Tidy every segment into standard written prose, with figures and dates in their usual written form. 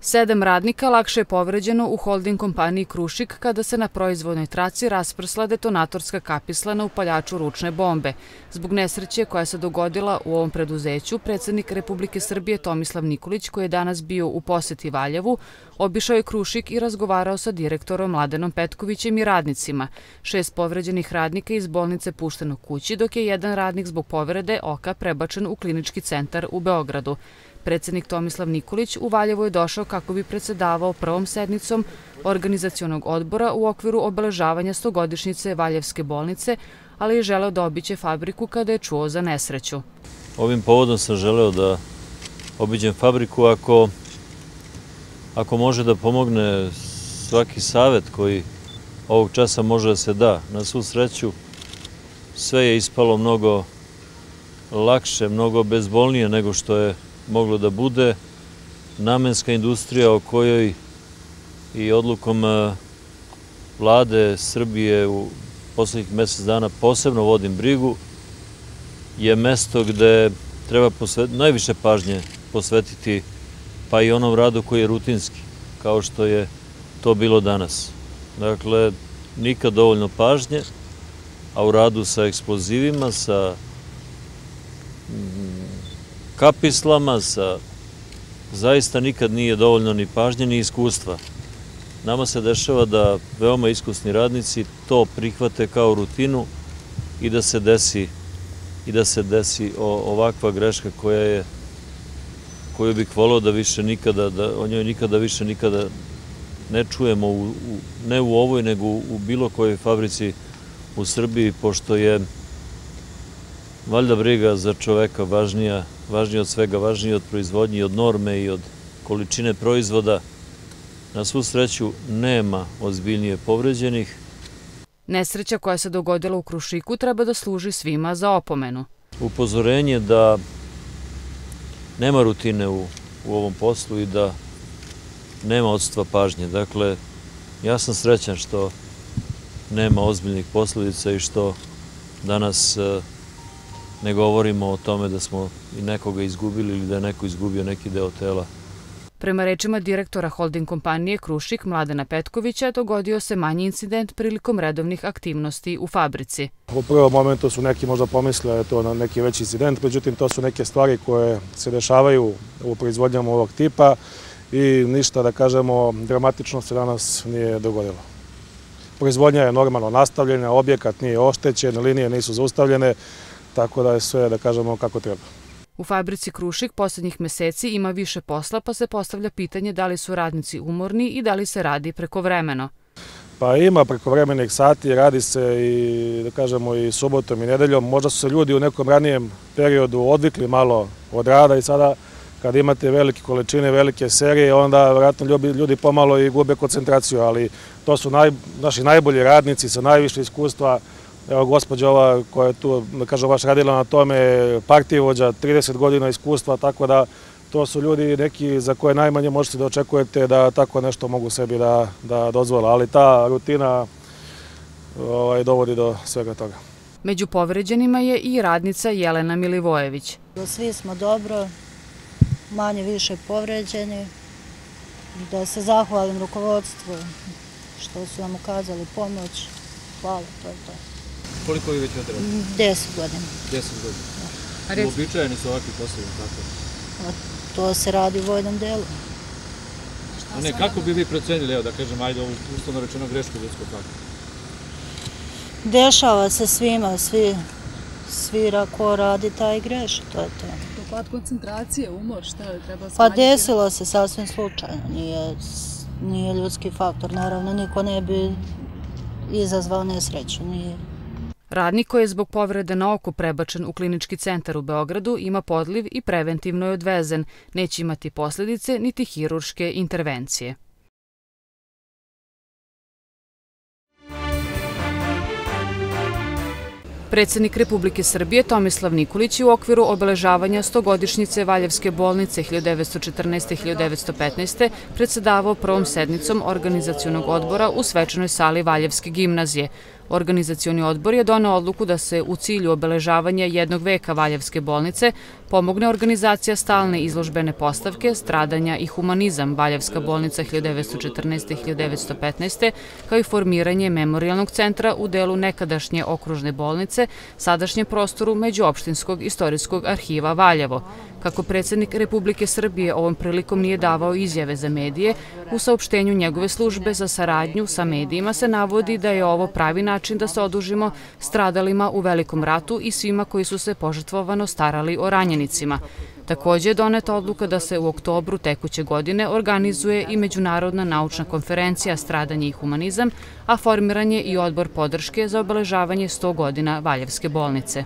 7 radnika lakše je povređeno u holding kompaniji Krušik kada se na proizvodnoj traci rasprsla detonatorska kapisla na upaljaču ručne bombe. Zbog nesreće koja se dogodila u ovom preduzeću, predsjednik Republike Srbije Tomislav Nikolić, koji je danas bio u poseti Valjevu, obišao je Krušik i razgovarao sa direktorom Mladenom Petkovićem i radnicima. 6 povređenih radnika iz bolnice pušteno kući, dok je jedan radnik zbog povrede oka prebačen u klinički centar u Beogradu. Predsjednik Tomislav Nikolić u Valjevo je došao kako bi predsjedavao prvom sednicom organizacionog odbora u okviru obeležavanja 100-godišnjice Valjevske bolnice, ali je želeo da obiđe fabriku kada je čuo za nesreću. Ovim povodom sam želeo da obiđem fabriku ako može da pomogne svaki savjet koji ovog časa može da se da. Na svu sreću sve je ispalo mnogo lakše, mnogo bezbolnije nego što je moglo da bude. Namenska industrija o kojoj i odlukom Vlade Srbije u poslednjih mjesec dana posebno vodim brigu, je mesto gde treba najviše pažnje posvetiti, pa i onom radu koji je rutinski, kao što je to bilo danas. Dakle, nikad dovoljno pažnje, a u radu sa eksplozivima, sa kapislama, zaista nikad nije dovoljno ni pažnje ni iskustva. Nama se dešava da veoma iskusni radnici to prihvate kao rutinu i da se desi ovakva greška koju bih voleo da više nikada, da o njoj nikada više ne čujemo, ne u ovoj, nego u bilo kojoj fabrici u Srbiji, pošto je valjda briga za čoveka važnija od svega, važnija od proizvodnje, od norme i od količine proizvoda. Na svu sreću nema ozbiljnije povređenih. Nesreća koja se dogodila u Krušiku treba da služi svima za opomenu. Upozorenje da nema rutine u ovom poslu i da nema odsustva pažnje. Dakle, ja sam srećan što nema ozbiljnih posljedica i što danas ne govorimo o tome da smo i nekoga izgubili ili da je neko izgubio neki deo tela. Prema rečima direktora holding kompanije Krušik Mladena Petkovića, dogodio se manji incident prilikom redovnih aktivnosti u fabrici. U prvom momentu su neki možda pomislili da je to neki veći incident, međutim to su neke stvari koje se dešavaju u proizvodnjama ovog tipa i ništa, da kažemo, dramatično se danas nije dogodilo. Proizvodnja je normalno nastavljena, objekat nije oštećen, linije nisu zaustavljene, tako da je sve, da kažemo, kako treba. U fabrici Krušik posljednjih meseci ima više posla, pa se postavlja pitanje da li su radnici umorni i da li se radi prekovremeno. Pa ima prekovremenih sati, radi se i, da kažemo, i subotom i nedeljom. Možda su se ljudi u nekom ranijem periodu odvikli malo od rada i sada kad imate velike količine, velike serije, onda vjerojatno ljudi pomalo i gube koncentraciju, ali to su naši najbolji radnici sa najviše iskustva. Evo, gospođa ova koja je tu, da kažem, baš radila na tome, partijevođa, 30 godina iskustva, tako da to su ljudi neki za koje najmanje možete da očekujete da tako nešto mogu sebi da dozvole, ali ta rutina dovodi do svega toga. Među povređenima je i radnica Jelena Milivojević. Svi smo dobro, manje više povređeni, da se zahvalim rukovodstvu što su nam ukazali pomoć. Hvala, to je to. Koliko vi već odradi? 10 godina. 10 godina. Uobičajeni su ovakvi poslovi, tako? To se radi u vojnom delu. Ne, kako bi vi procenili, evo da kažem, ajde ovu uslovno rečeno grešku ljudskog faktora? Dešava se svima, svira ko radi taj greš, to je to. Pad koncentracije, umor, šta je treba smanjiti? Pa desilo se sasvim slučajno, nije ljudski faktor, naravno niko ne bi izazvao nesreću, nije. Radnik koji je zbog povrede na oku prebačen u klinički centar u Beogradu ima podliv i preventivno je odvezen. Neće imati posljedice niti hirurške intervencije. Predsjednik Republike Srbije Tomislav Nikolić je u okviru obeležavanja 100-godišnjice Valjevske bolnice 1914-1915. predsjedavao prvom sednicom organizacionog odbora u svečanoj sali Valjevske gimnazije. Organizacioni odbor je doneo odluku da se u cilju obeležavanja jednog veka Valjevske bolnice pomogne organizacija stalne izložbene postavke Stradanja i humanizam Valjevska bolnica 1914-1915, kao i formiranje memorijalnog centra u delu nekadašnje okružne bolnice, sadašnjem prostoru Međuopštinskog istorijskog arhiva Valjevo. Kako predsjednik Republike Srbije ovom prilikom nije davao izjave za medije, u saopštenju njegove službe za saradnju sa medijima se navodi da je ovo pravi način da se odužimo stradalima u Velikom ratu i svima koji su se požrtvovano starali o ranjenicima. Također je doneta odluka da se u oktobru tekuće godine organizuje i Međunarodna naučna konferencija Stradanje i humanizam, a formiran je i odbor podrške za obeležavanje 100 godina Valjevske bolnice.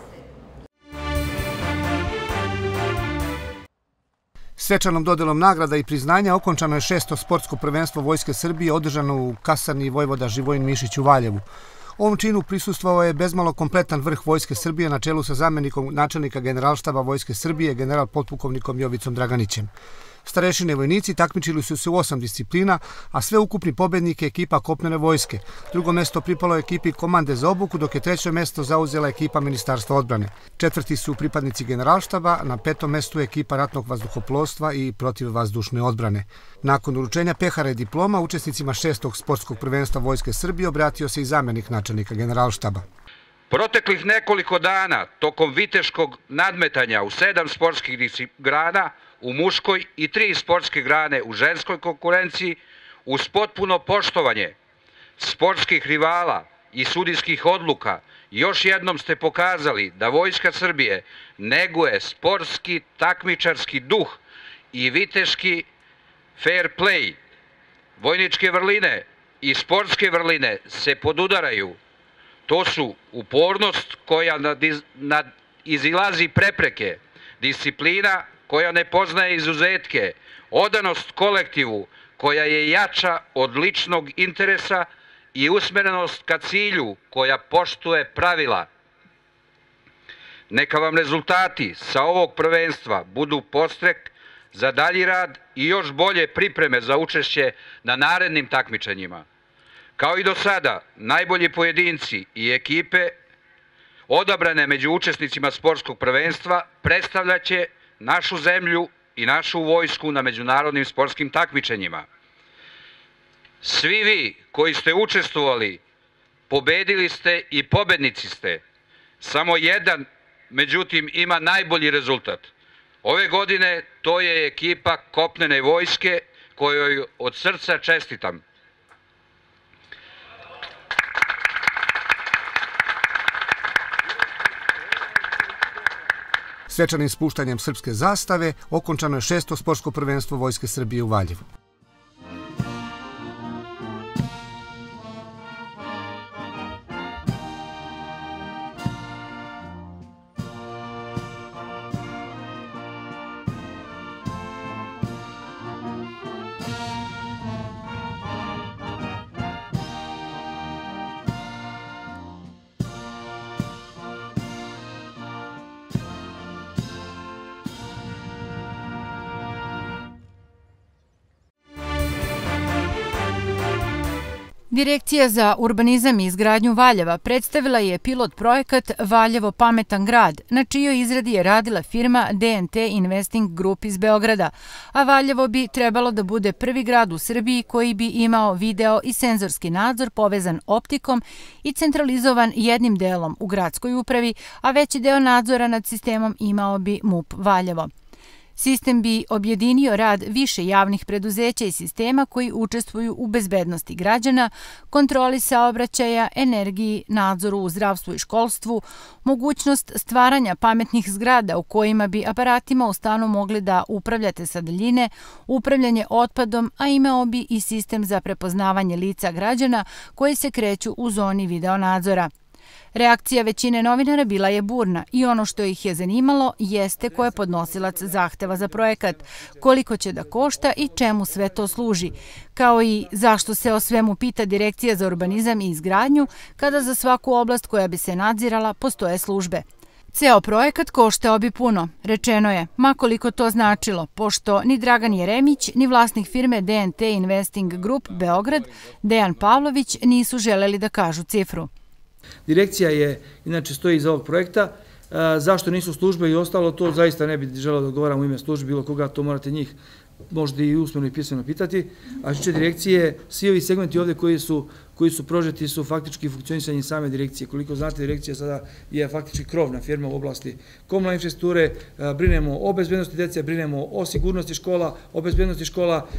Svečanom dodelom nagrada i priznanja okončano je 6. sportsko prvenstvo Vojske Srbije održano u kasarni Vojvoda Živojin Mišić u Valjevu. Ovom činu prisustvovao je bezmalo kompletan vrh Vojske Srbije na čelu sa zamenikom načelnika Generalštaba Vojske Srbije, general potpukovnikom Jovicom Draganićem. Starešine vojnici takmičili su se u 8 disciplina, a sve ukupni pobednik je ekipa kopnene vojske. Drugo mesto pripalo je ekipi komande za obuku, dok je treće mesto zauzela ekipa Ministarstva odbrane. Četvrti su pripadnici Generalštaba, na 5. mestu je ekipa ratnog vazduhoplovstva i protivvazdušne odbrane. Nakon uručenja pehara i diploma, učesnicima 6. sportskog prvenstva Vojske Srbije obratio se i zamenik načelnika Generalštaba. Proteklih nekoliko dana, tokom viteškog nadmetanja u 7 sportskih grana, u muškoj i 3 sportske grane u ženskoj konkurenciji, uz potpuno poštovanje sportskih rivala i sudijskih odluka, još jednom ste pokazali da Vojska Srbije neguje sportski, takmičarski duh i viteški fair play. Vojničke vrline i sportske vrline se podudaraju. To su upornost koja izilazi prepreke, disciplina koja ne poznaje izuzetke, odanost kolektivu koja je jača od ličnog interesa i usmerenost ka cilju koja poštuje pravila. Neka vam rezultati sa ovog prvenstva budu podstrek za dalji rad i još bolje pripreme za učešće na narednim takmičenjima. Kao i do sada, najbolji pojedinci i ekipe odabrane među učesnicima sportskog prvenstva predstavljaće našu zemlju i našu vojsku na međunarodnim sportskim takmičenjima. Svi vi koji ste učestvovali, pobedili ste i pobednici ste. Samo jedan, međutim, ima najbolji rezultat. Ove godine to je ekipa kopnene vojske kojoj od srca čestitam. Svečanim spuštanjem srpske zastave okončano je 6. sportsko prvenstvo Vojske Srbije u Valjevu. Direkcija za urbanizam i izgradnju Valjeva predstavila je pilot projekat Valjevo pametan grad, na čijoj izradi je radila firma DNT Investing Group iz Beograda, a Valjevo bi trebalo da bude prvi grad u Srbiji koji bi imao video i senzorski nadzor povezan optikom i centralizovan jednim delom u gradskoj upravi, a veći deo nadzora nad sistemom imao bi MUP Valjevo. Sistem bi objedinio rad više javnih preduzeća i sistema koji učestvuju u bezbednosti građana, kontroli saobraćaja, energiji, nadzoru u zdravstvu i školstvu, mogućnost stvaranja pametnih zgrada u kojima bi aparatima u stanu mogli da upravljate sa daljine, upravljanje otpadom, a imao bi i sistem za prepoznavanje lica građana koji se kreću u zoni videonadzora. Reakcija većine novinara bila je burna i ono što ih je zanimalo jeste ko je podnosilac zahteva za projekat, koliko će da košta i čemu sve to služi, kao i zašto se o svemu pita Direkcija za urbanizam i izgradnju kada za svaku oblast koja bi se nadzirala postoje službe. Ceo projekat koštao bi puno, rečeno je, ma koliko to značilo, pošto ni Dragan Jeremić, ni vlasnik firme DNT Investing Group Beograd, Dejan Pavlović, nisu želeli da kažu cifru. Direkcija je, inače, stoji iza ovog projekta. Zašto nisu službe i ostalo, to zaista ne bi želeo da odgovaram u ime službe, bilo koga, to morate njih možda i usmeno i pisano pitati. A što će direkcije, svi ovi segmenti ovde koji su prožeti su faktički funkcionisanje same direkcije. Koliko znate, direkcija sada je faktički krovna firma u oblasti komunalne infrastrukture, brinemo o bezbednosti dece, brinemo o sigurnosti škola, o bezbednosti škola,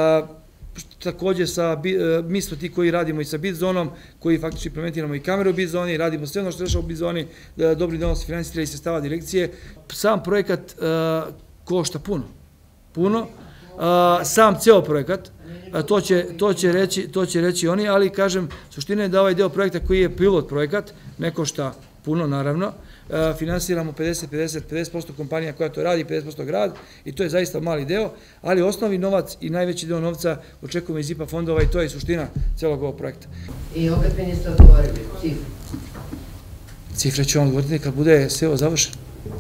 takođe mi smo ti koji radimo i sa bit zonom, koji faktički implementiramo i kamere u bit zoni, radimo sve ono što dešava u bit zoni, dobri deo se finansira iz sredstava direkcije. Sam projekat košta puno, sam ceo projekat, to će reći oni, ali kažem, suština je da ovaj deo projekta koji je pilot projekat, ne košta puno naravno, finansiramo 50% kompanija koja to radi, 50% grad i to je zaista mali deo, ali osnovni novac i najveći deo novca očekujemo iz IPA fondova i to je suština celog ovog projekta. I opet mi niste odgovorili cifru? Cifre ću vam odgovoriti kad bude sve ovo završeno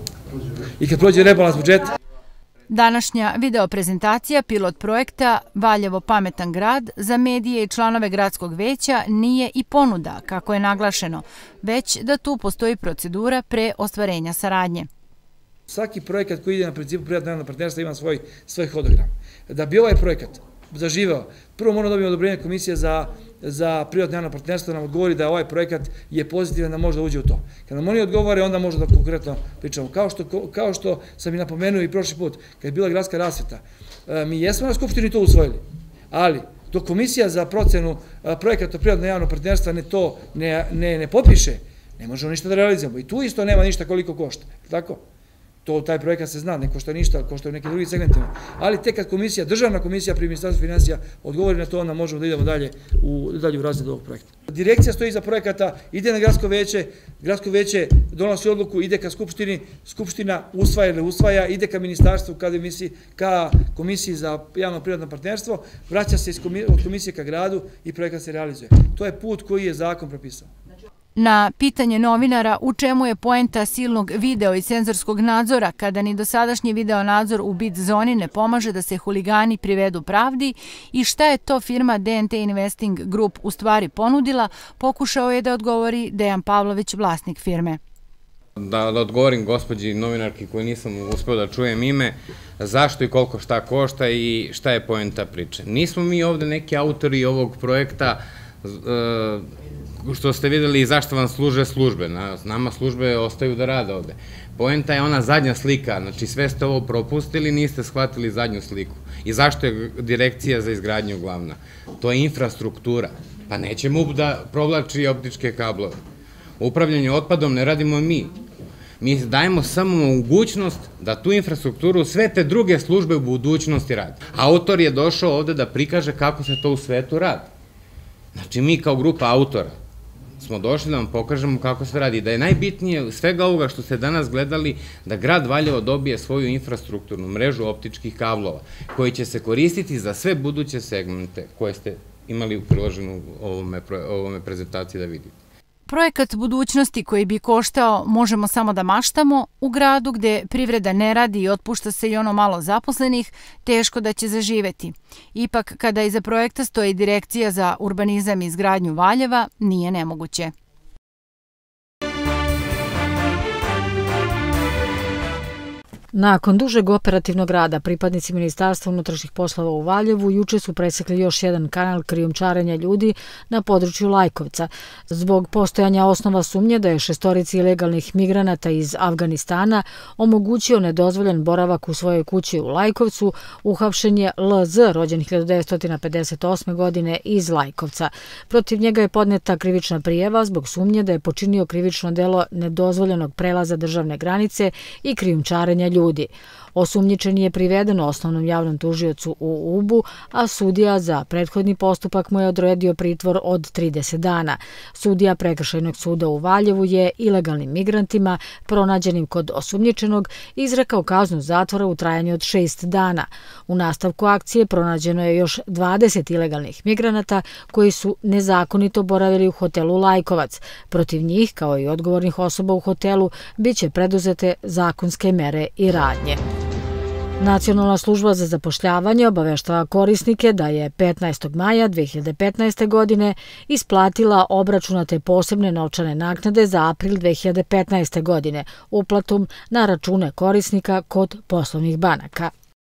i kad prođe rebalans budžeta. Današnja videoprezentacija pilot projekta Valjevo pametan grad za medije i članove gradskog veća nije i ponuda, kako je naglašeno, već da tu postoji procedura pre ostvarenja saradnje. Svaki projekat koji ide na principu privatno-javnog partnerstva ima svoj hodogram. Da bi ovaj projekat zaživeo, prvo moramo dobiti odobrenje komisije za privatno-javno partnerstvo, nam odgovori da ovaj projekat je pozitivan, da može da uđe u to. Kad nam oni odgovore, onda možemo da konkretno pričamo. Kao što sam i napomenuo i prošli put, kad je bila gradska rasveta, mi jesmo na Skupštini to usvojili, ali dok komisija za procenu projekata privatno-javnog partnerstva to ne potpiše, ne možemo ništa da realizujemo. I tu isto nema ništa koliko košta. Tako? Taj projekat se zna, ne košta ništa, košta u nekim drugim segmentima. Ali tek kad komisija, državna komisija pri Ministarstvu finansija odgovori na to, onda možemo da idemo dalje u razred ovog projekta. Direkcija stoji iza projekata, ide na gradsko veće donosi odluku, ide ka Skupštini, Skupština usvaja ili usvaja, ide ka Ministarstvu, ka Komisiji za javno-privatno partnerstvo, vraća se od komisije ka gradu i projekat se realizuje. To je put koji je zakon propisao. Na pitanje novinara u čemu je poenta silnog video i senzorskog nadzora kada ni dosadašnji video nadzor u bit zoni ne pomaže da se huligani privedu pravdi i šta je to firma DNT Investing Group u stvari ponudila, pokušao je da odgovori Dejan Pavlović, vlasnik firme. Da odgovorim gospođi novinarki koju nisam uspeo da čujem ime, zašto i koliko šta košta i šta je poenta priče. Nismo mi ovde neki autori ovog projekta, što ste videli i zašto vam služe službe. Nama službe ostaju da rade ovde. Poenta je ona zadnja slika, znači sve ste ovo propustili, niste shvatili zadnju sliku. I zašto je direkcija za izgradnju glavna? To je infrastruktura. Pa neće MUP da provlači optičke kablove. Upravljanje otpadom ne radimo mi. Mi dajemo samo mogućnost da tu infrastrukturu sve te druge službe u budućnosti rade. Autor je došao ovde da prikaže kako se to u svetu radi. Znači mi kao grupa autora smo došli da vam pokažemo kako se radi. Da je najbitnije svega ovoga što ste danas gledali da grad Valjevo dobije svoju infrastrukturnu mrežu optičkih kablova koji će se koristiti za sve buduće segmente koje ste imali u priloženu ovome prezentaciji da vidite. Projekat budućnosti koji bi koštao, možemo samo da maštamo, u gradu gde privreda ne radi i otpušta se i ono malo zaposlenih, teško da će zaživeti. Ipak, kada iza projekta stoji Direkcija za urbanizam i izgradnju Valjeva, nije nemoguće. Nakon dužeg operativnog rada, pripadnici Ministarstva unutrašnjih poslova u Valjevu juče su presekli još jedan kanal krijumčarenja ljudi na području Lajkovca. Zbog postojanja osnova sumnje da je 6 ilegalnih migranata iz Afganistana omogućio nedozvoljen boravak u svojoj kući u Lajkovcu, uhapšen je LZ, rođen 1958. godine iz Lajkovca. Protiv njega je podneta krivična prijava zbog sumnje da je počinio krivično delo nedozvoljenog prelaza državne granice i krijumčarenja ljudi. Osumnjičeni je priveden osnovnom javnom tužiocu u Ubu, a sudija za prethodni postupak mu je odredio pritvor od 30 dana. Sudija Prekršajnog suda u Valjevu je ilegalnim migrantima, pronađenim kod osumnjičenog, izrekao kaznu zatvora u trajanju od 6 dana. U nastavku akcije pronađeno je još 20 ilegalnih migranata koji su nezakonito boravili u hotelu Lajkovac. Protiv njih, kao i odgovornih osoba u hotelu, biće preduzete zakonske mere i radnje. Nacionalna služba za zapošljavanje obaveštava korisnike da je 15. maja 2015. godine isplatila obračunate posebne novčane naknade za april 2015. godine uplatom na račune korisnika kod poslovnih banaka.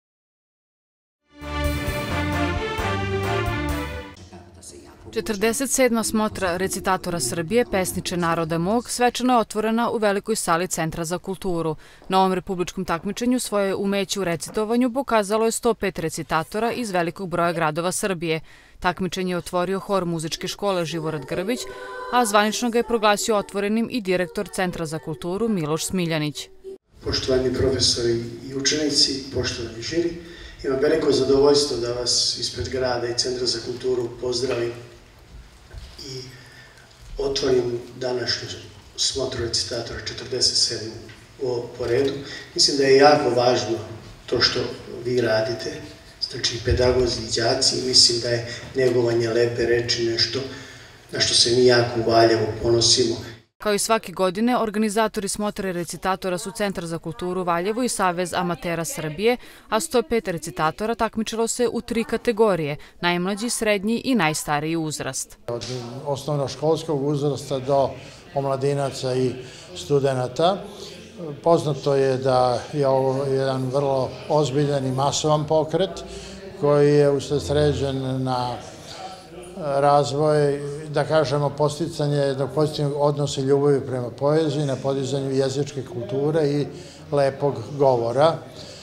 Četrdeset sedma smotra recitatora Srbije, Pesniče naroda mog, svečano je otvorena u velikoj sali Centra za kulturu. Na ovom republičkom takmičenju svoje umeće u recitovanju pokazalo je 105 recitatora iz velikog broja gradova Srbije. Takmičenje je otvorio hor muzičke škole Živorad Grbić, a zvanično ga je proglasio otvorenim i direktor Centra za kulturu Miloš Smiljanić. Poštovani profesori i učenici, poštovani žiri, imam veliko zadovoljstvo da vas ispred grada i Centra za kulturu pozdravim i otvorim današnju smotru recitatora 47. po redu. Mislim da je jako važno to što vi radite, znači pedagozi i đaci, mislim da je negovanje lepe reči nešto na što se mi jako u Valjevu ponosimo. Kao i svake godine, organizatori smotre recitatora su Centar za kulturu Valjevo i Savez amatera Srbije, a 105 recitatora takmičilo se u 3 kategorije, najmlađi, srednji i najstariji uzrast. Od osnovnoškolskog uzrasta do omladinaca i studenta. Poznato je da je ovo jedan vrlo ozbiljan i masovan pokret koji je usredsređen na razvoj, da kažemo, posticanje jednog pozitivnog odnosa i ljubavi prema poeziji, na podizanju jezičke kulture i lepog govora.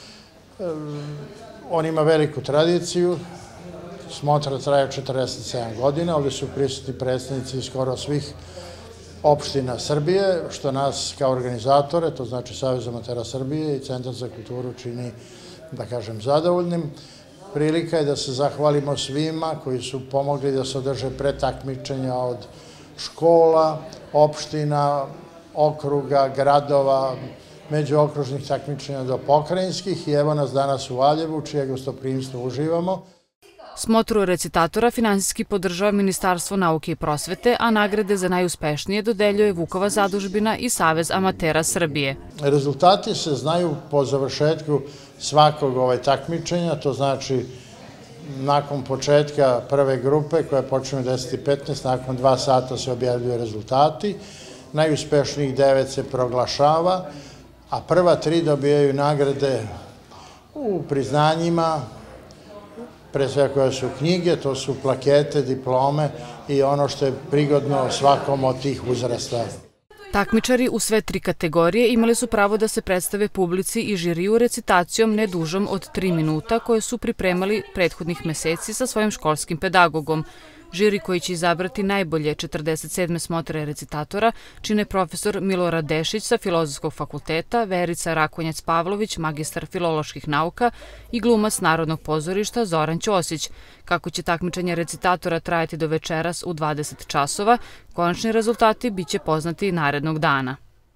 On ima veliku tradiciju, smotra traje 47 godina, ovdje su prisutni predstavnici skoro svih opština Srbije, što nas kao organizatore, to znači Savez amatera Srbije i Centar za kulturu čini, da kažem, zadovoljnim. Prilika je da se zahvalimo svima koji su pomogli da se održe pretakmičenja od škola, opština, okruga, gradova, međuokružnih takmičenja do pokrajinskih i evo nas danas u Valjevu, čije gostoprimstvo uživamo. Smotru recitatora finansijski podržava Ministarstvo nauke i prosvete, a nagrade za najuspešnije dodeljuje Vukova zadužbina i Savez amatera Srbije. Rezultati se znaju po završetku svakog takmičenja, to znači nakon početka prve grupe koja počne u 10:15, nakon 2 sata se objavljuju rezultati, najuspešnijih 9 se proglašava, a prva 3 dobijaju nagrade u priznanjima, pre sve koje su knjige, to su plakete, diplome i ono što je prigodno svakom od tih uzrasta. Takmičari u sve 3 kategorije imali su pravo da se predstave publici i žiriju recitacijom ne dužom od 3 minuta koje su pripremali prethodnih meseci sa svojim školskim pedagogom. Žiri koji će izabrati najbolje 47. smotre recitatora čine profesor Milorad Dešić sa Filozofskog fakulteta, Verica Rakonjac-Pavlović, magistar filoloških nauka i glumac Narodnog pozorišta Zoran Ćosić. Kako će takmičenje recitatora trajati do večeras u 20 časova, konačni rezultati biće poznati narednog dana.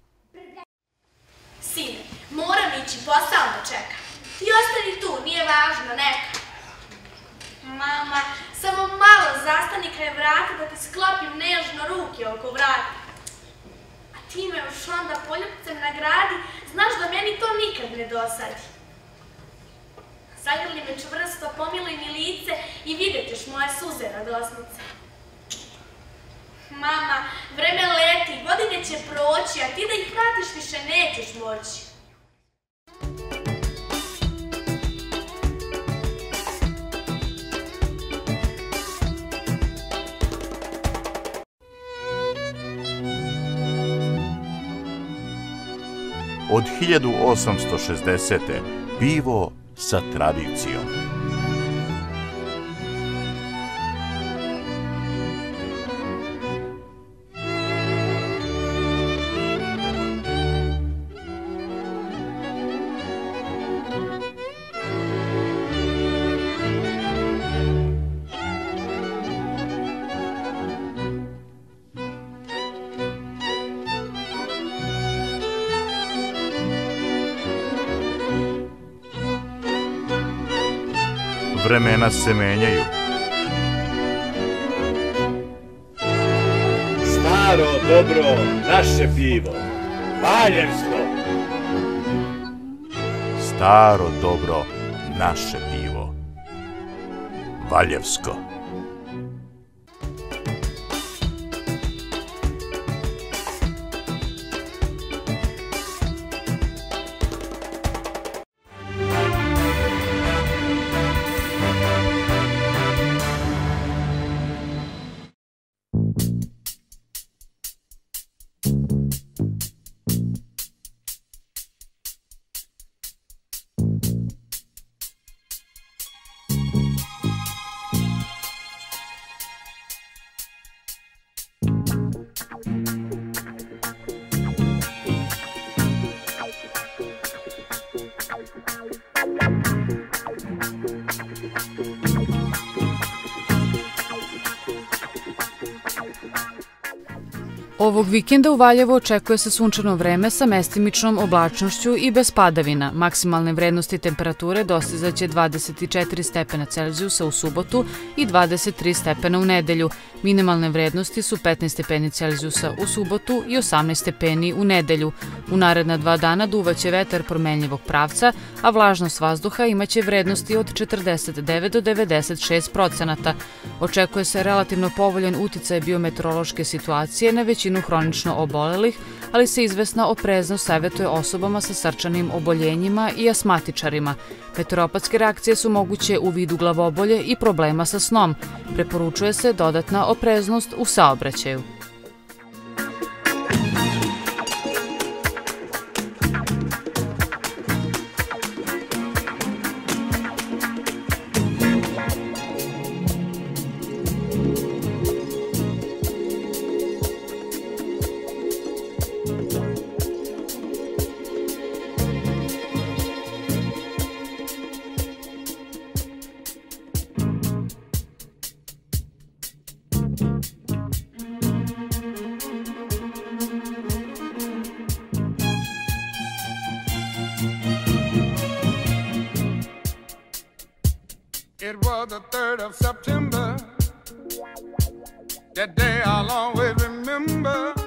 Sine, moram ići, posao me čeka. Ti ostani tu, nije važno, neka. Mama, samo malo zastani kraj vrata da ti sklopim nežno ruke oko vrata. A ti me još onda poljupcem nagradi, znaš da meni to nikad ne dosadi. Zagrli me čvrsto, pomiluj mi lice i vidjet ćeš moje suze radosnice. Mama, vreme leti, godine će proći, a ti da ih vratiš više nećeš moći. Od 1860. pivo sa tradicijom. vremena se menjaju. Staro, dobro, naše pivo, Valjevsko. Staro, dobro, naše pivo, Valjevsko. Ovog vikenda u Valjevu očekuje se sunčano vreme sa mestimičnom oblačnošću i bez padavina. Maksimalne vrednosti temperature dostizaće 24 stepena Celzijusa u subotu i 23 stepena u nedelju. Minimalne vrednosti su 15 stepeni Celzijusa u subotu i 18 stepeni u nedelju. U naredna 2 dana duvaće vetar promenljivog pravca, a vlažnost vazduha imaće vrednosti od 49 do 96%. Očekuje se relativno povoljan uticaj biometeorološke situacije na većinu hronično obolelih, ali se izvesna opreznost savjetuje osobama sa srčanim oboljenjima i asmatičarima. Meteoropatske reakcije su moguće u vidu glavobolje i problema sa snom. Preporučuje se dodatna opreznost u saobraćaju. It was the 3rd of September. That day I'll always remember.